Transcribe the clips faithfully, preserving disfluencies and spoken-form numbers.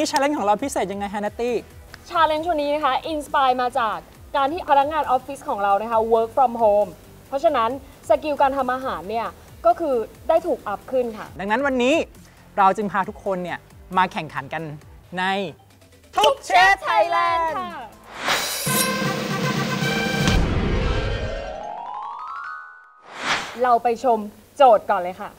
ชาเลนจ์ของเราพิเศษยังไงฮะนัตตี้ชาเลนจ์วันนี้นะคะอินสปายมาจากการที่พนักงานออฟฟิศของเรานะคะ work from home เพราะฉะนั้นสกิลการทำอาหารเนี่ยก็คือได้ถูกอัพขึ้นค่ะดังนั้นวันนี้เราจึงพาทุกคนเนี่ยมาแข่งขันกันในทุกเชฟไทยแลนด์เราไปชมโจทย์ก่อนเลยค่ะ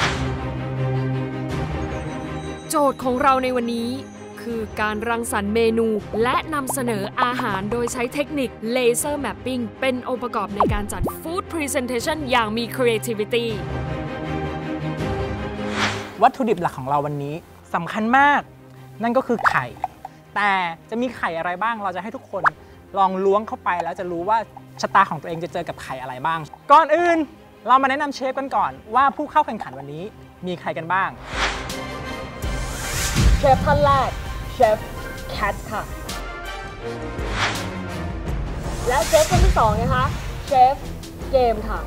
โจทย์ของเราในวันนี้คือการรังสรรค์เมนูและนำเสนออาหารโดยใช้เทคนิค Laser Mapping เป็นองค์ประกอบในการจัด Food Presentation อย่างมี Creativity วัตถุดิบหลักของเราวันนี้สำคัญมากนั่นก็คือไข่แต่จะมีไข่อะไรบ้างเราจะให้ทุกคนลองล้วงเข้าไปแล้วจะรู้ว่าชะตาของตัวเองจะเจอกับไข่อะไรบ้างก่อนอื่นเรามาแนะนำเชฟกันก่อนว่าผู้เข้าแข่งขันวันนี้มีใครกันบ้างเชฟท่านแรกเชฟแคทค่ะและเชฟคนที่สองนะคะเชฟเกมค่ะ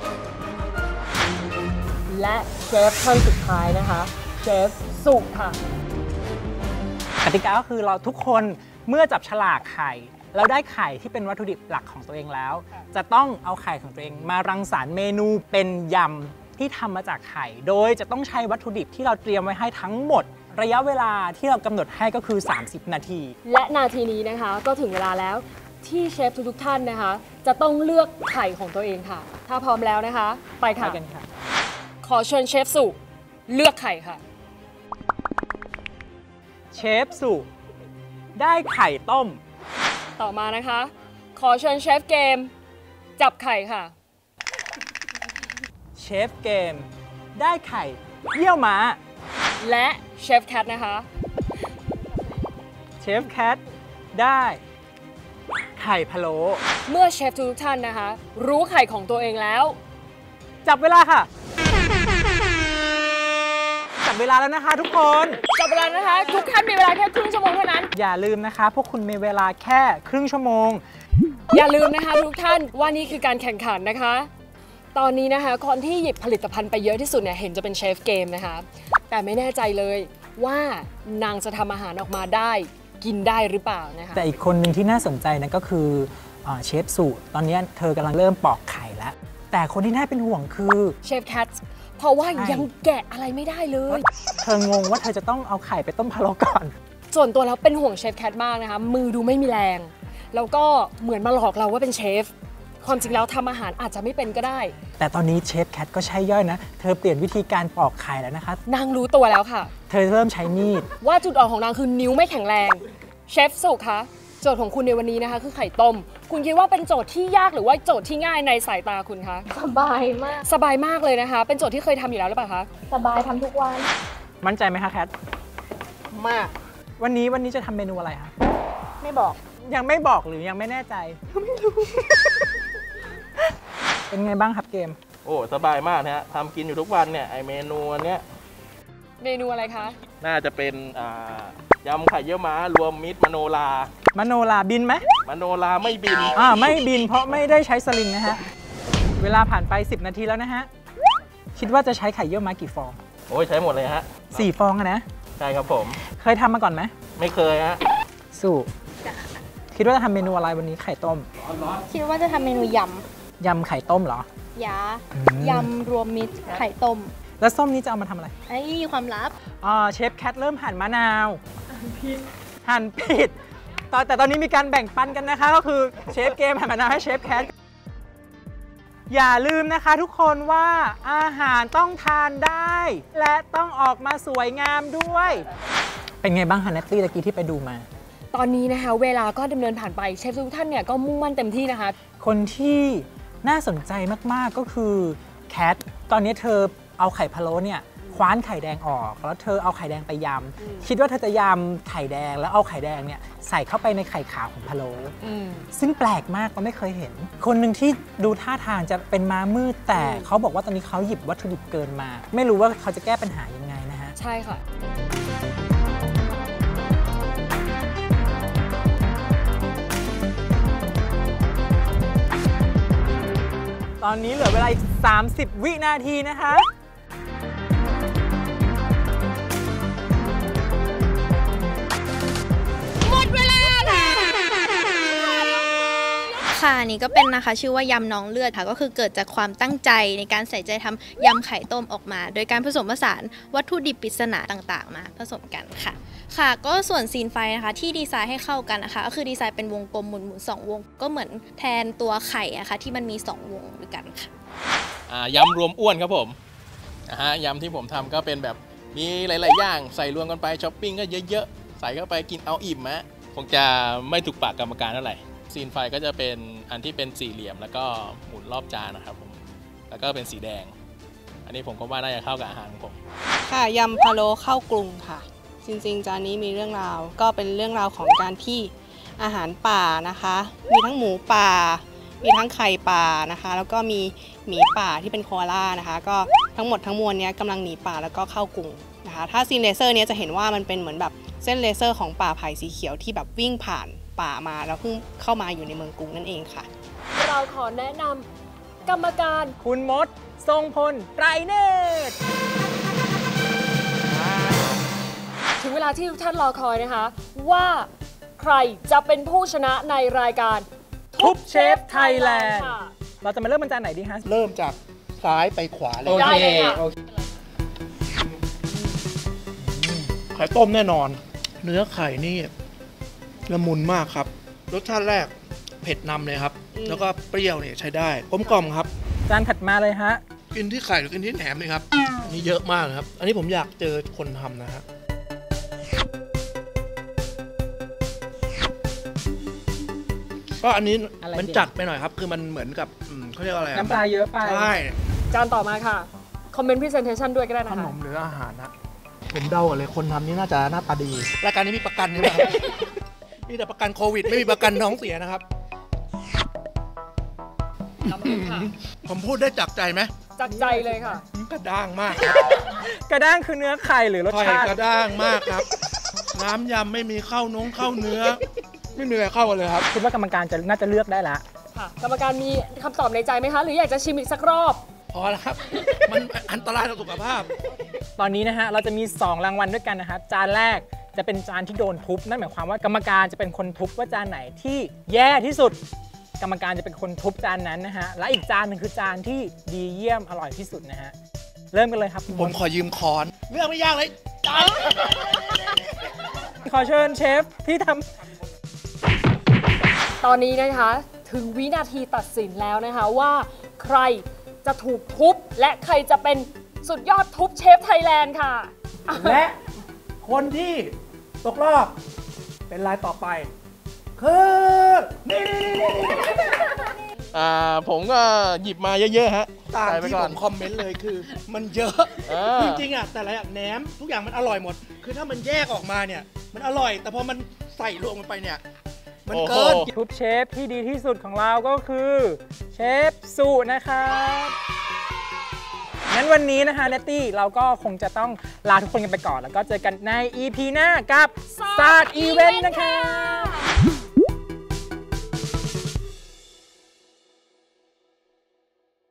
และเชฟท่านสุดท้ายนะคะเชฟสุค่ะกติกาก็คือเราทุกคนเมื่อจับฉลากไข่แล้วได้ไข่ที่เป็นวัตถุดิบหลักของตัวเองแล้วจะต้องเอาไข่ของตัวเองมารังสรรค์เมนูเป็นยำที่ทำมาจากไข่โดยจะต้องใช้วัตถุดิบที่เราเตรียมไว้ให้ทั้งหมดระยะเวลาที่เรากำหนดให้ก็คือสามสิบนาทีและนาทีนี้นะคะก็ถึงเวลาแล้วที่เชฟทุกๆท่านนะคะจะต้องเลือกไข่ของตัวเองค่ะถ้าพร้อมแล้วนะคะไปค่ะขอเชิญเชฟสุเลือกไข่ค่ะเชฟสุได้ไข่ต้มต่อมานะคะขอเชิญเชฟเกมจับไข่ค่ะเชฟเกมได้ไข่เยี่ยวม้าและเชฟแคทนะคะเชฟแคทได้ไข่พะโล้เมื่อเชฟทุกท่านนะคะรู้ไข่ของตัวเองแล้วจับเวลาค่ะจับเวลาแล้วนะคะทุกคนจับเวลานะคะทุกท่านมีเวลาแค่ครึ่งชั่วโมงเท่านั้นอย่าลืมนะคะพวกคุณมีเวลาแค่ครึ่งชั่วโมงอย่าลืมนะคะทุกท่านว่านี่คือการแข่งขันนะคะตอนนี้นะคะคนที่หยิบผลิตภัณฑ์ไปเยอะที่สุดเนี่ยเห็นจะเป็นเชฟเกมนะคะแต่ไม่แน่ใจเลยว่านางจะทำอาหารออกมาได้กินได้หรือเปล่านะคะแต่อีกคนหนึ่งที่น่าสนใจนั่นก็คือเชฟสุตอนนี้เธอกำลังเริ่มปอกไข่แล้วแต่คนที่น่าเป็นห่วงคือเชฟแคทเพราะว่ายังแกะอะไรไม่ได้เลยเธองงว่าเธอจะต้องเอาไข่ไปต้มพะโล้ก่อนส่วนตัวแล้วเป็นห่วงเชฟแคทมากนะคะมือดูไม่มีแรงแล้วก็เหมือนมาหลอกเราว่าเป็นเชฟความจริงแล้วทำอาหารอาจจะไม่เป็นก็ได้แต่ตอนนี้เชฟแคทก็ใช้ย่อยนะเธอเปลี่ยนวิธีการปอกไข่แล้วนะคะนางรู้ตัวแล้วค่ะเธอเริ่มใช้มีดว่าจุดอ่อนของนางคือนิ้วไม่แข็งแรงเชฟสุคะโจทย์ของคุณในวันนี้นะคะคือไข่ต้มคุณคิดว่าเป็นโจทย์ที่ยากหรือว่าโจทย์ที่ง่ายในสายตาคุณคะสบายมากสบายมากเลยนะคะเป็นโจทย์ที่เคยทำอยู่แล้วหรือเปล่าคะสบายทำทุกวันมั่นใจไหมคะแคทมากวันนี้วันนี้จะทำเมนูอะไรคะไม่บอกยังไม่บอกหรือยังไม่แน่ใจไม่รู้เป็นไงบ้างครับเกมโอ้สบายมากนะฮะทำกินอยู่ทุกวันเนี่ยไอเมนูอันเนี้ยเมนูอะไรคะน่าจะเป็นยำไข่เยี่ยวม้ารวมมิตรมโนรามโนราบินไหมมโนราไม่บินอ่าไม่บินเพราะไม่ได้ใช้สลิงนะฮะเวลาผ่านไปสิบนาทีแล้วนะฮะคิดว่าจะใช้ไข่เยี่ยวม้ากี่ฟองโอ้ยใช้หมดเลยฮะสี่ฟองนะใช่ครับผมเคยทำมาก่อนไหมไม่เคยฮะสู้คิดว่าจะทำเมนูอะไรวันนี้ไข่ต้มคิดว่าจะทำเมนูยำยำไข่ต้มเหรอยายำรวมมิตรไข่ต้มแล้วส้มนี้จะเอามาทำอะไรไอ้มีความลับอ๋อเชฟแคทเริ่มหั่นมะนาวหั่นผิดตอนแต่ตอนนี้มีการแบ่งปันกันนะคะก็คือเชฟเกมหั่นมะนาวให้เชฟแคทอย่าลืมนะคะทุกคนว่าอาหารต้องทานได้และต้องออกมาสวยงามด้วยเป็นไงบ้างฮะเนตตี้ตะกี้ที่ไปดูมาตอนนี้นะคะเวลาก็ดำเนินผ่านไปเชฟทุกท่านเนี่ยก็มุ่งมั่นเต็มที่นะคะคนที่น่าสนใจมากๆก็คือแคทตอนนี้เธอเอาไข่พะโล้เนี่ยคว้านไข่แดงออกแล้วเธอเอาไข่แดงไปยำคิดว่าเธอจะยำไข่แดงแล้วเอาไข่แดงเนี่ยใส่เข้าไปในไข่ขาวของพะโล้ซึ่งแปลกมากเราไม่เคยเห็นคนหนึ่งที่ดูท่าทางจะเป็นม้ามืดแต่เขาบอกว่าตอนนี้เขาหยิบวัตถุดิบเกินมาไม่รู้ว่าเขาจะแก้ปัญหายังไงนะฮะใช่ค่ะตอนนี้เหลือเวลาอีกสามสิบวินาทีนะคะค่ะอันนี้ก็เป็นนะคะชื่อว่ายำน้องเลือดค่ะก็คือเกิดจากความตั้งใจในการใส่ใจทำยำไข่ต้มออกมา โดยการผสมผสานวัตถุดิบปริศนาต่างๆมาผสมกันค่ะค่ะก็ส่วนซีนไฟนะคะที่ดีไซน์ให้เข้ากันนะคะก็คือดีไซน์เป็นวงกลมหมุนๆสองวงก็เหมือนแทนตัวไข่อะค่ะที่มันมีสองวงด้วยกันค่ะอ่ายำรวมอ้วนครับผมนะฮะยำที่ผมทำก็เป็นแบบมีหลายๆอย่างใส่รวมกันไปช้อปปิ้งก็เยอะๆใส่เข้าไปกินเอาอิ่มมะคงจะไม่ถูกปากกรรมการเท่าไหร่ซีนไฟก็จะเป็นอันที่เป็นสี่เหลี่ยมแล้วก็หมุนรอบจานนะครับผมแล้วก็เป็นสีแดงอันนี้ผมก็ว่าน่าจะเข้ากับอาหารของผมค่ะยำพะโล้ข้าวกรุงค่ะจริงๆจานนี้มีเรื่องราวก็เป็นเรื่องราวของการที่อาหารป่านะคะมีทั้งหมูป่ามีทั้งไข่ป่านะคะแล้วก็มีหมีป่าที่เป็นโคอาล่านะคะก็ทั้งหมดทั้งมวลนี้กำลังหนีป่าแล้วก็เข้ากรุงนะคะถ้าซีนเลเซอร์นี้จะเห็นว่ามันเป็นเหมือนแบบเส้นเลเซอร์ของป่าไผ่สีเขียวที่แบบวิ่งผ่านป่ามาแล้วเพิ่งเข้ามาอยู่ในเมืองกรุงนั่นเองค่ะเราขอแนะนำกรรมการคุณมดทรงพลไตรเนตรถึงเวลาที่ทุกท่านรอคอยนะคะว่าใครจะเป็นผู้ชนะในรายการทุบเชฟไทยแลนด์เราจะมาเริ่มบรรจานไหนดีฮะเริ่มจากซ้ายไปขวาเลยโอเคไข่ต้มแน่นอนเนื้อไข่นี่ละมุนมากครับรสชาติแรกเผ็ดนำเลยครับแล้วก็เปรี้ยวเนี่ยใช้ได้กลมกล่อมครับจานถัดมาเลยฮะกินที่ไข่หรือกินที่แหนมเลยครับอันนี้เยอะมากครับอันนี้ผมอยากเจอคนทำนะฮะก็อันนี้มันจัดไปหน่อยครับคือมันเหมือนกับเขาเรียกอะไรน้ำปลาเยอะไปใช่จานต่อมาค่ะคอมเมนต์พรีเซนเทชันด้วยก็ได้นะคะขนมหรืออาหารนะผมเดาเลยคนทำนี่น่าจะหน้าตาดีรายการนี้มีประกันใช่ไหมครับมีแต่ประกันโควิดไม่มีประกันท้องเสียนะครับผมพูดได้จากใจไหมจากใจเลยค่ะกระด้างมากกระด้างคือเนื้อไข่หรือรสชาติกระด้างมากครับน้ำยำไม่มีข้าวน้องข้าวเนื้อไม่มีอะไรเข้ากันเลยครับคิดว่ากรรมการจะน่าจะเลือกได้ละค่ะกรรมการมีคำตอบในใจไหมคะหรืออยากจะชิมอีกสักรอบพอแล้วครับมันอันตรายต่อสุขภาพตอนนี้นะฮะเราจะมีสองรางวัลด้วยกันนะครับจานแรกจะเป็นจานที่โดนทุบนั่นหมายความว่ากรรมการจะเป็นคนทุบว่าจานไหนที่แย่ที่สุดกรรมการจะเป็นคนทุบจานนั้นนะฮะและอีกจานหนึ่งคือจานที่ดีเยี่ยมอร่อยที่สุดนะฮะเริ่มกันเลยครับผมขอยืมค้อนเรื่องไม่ยากเลยจานขอเชิญเชฟที่ทำตอนนี้นะคะถึงวินาทีตัดสินแล้วนะคะว่าใครจะถูกทุบและใครจะเป็นสุดยอดทุบเชฟไทยแลนด์ค่ะและคนที่ตกรอบเป็นรายต่อไปคือนี่อ่าผมก็หยิบมาเยอะๆฮะตามที่ผมคอมเมนต์เลยคือมันเยอะจริงๆอ่ะแต่ละอย่างแหนมทุกอย่างมันอร่อยหมดคือถ้ามันแยกออกมาเนี่ยมันอร่อยแต่พอมันใส่รวมกันไปเนี่ยมันเกินทุบเชฟที่ดีที่สุดของเราก็คือเชฟสุนะครับงั้นวันนี้นะคะเนตตี้เราก็คงจะต้องลาทุกคนกันไปก่อนแล้วก็เจอกันใน อี พี หน้ากับศาสตร์อีเวนต์นะครับ